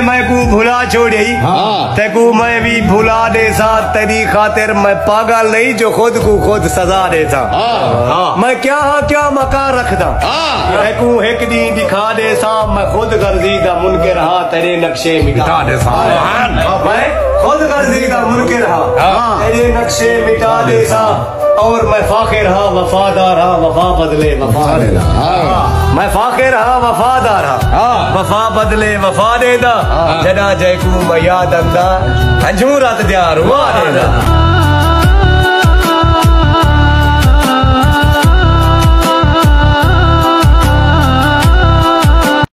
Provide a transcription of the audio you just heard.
मैं को भुला छोड़ी ते को मैं भी भुला दे सा तेरी खातिर मैं पागल नहीं जो खुद को खुद सजा देता मैं क्या मका रखदा मैं को एक दी दिखा दे सा मैं खुद गर्जीदा मुनके रहा तेरे नक्शे मिटा दे सा मैं खुद गर्जीदा मुनके रहा तेरे नक्शे मिटा दे सा और मैं फाखिर रहा वफादार रहा वफा बदले वफा देदा मैं फाखिर रहा वफादार रहा वफा बदले वफा देदा जदा जयकू मैं याद अंदा हजूरत दिया रुआ देदा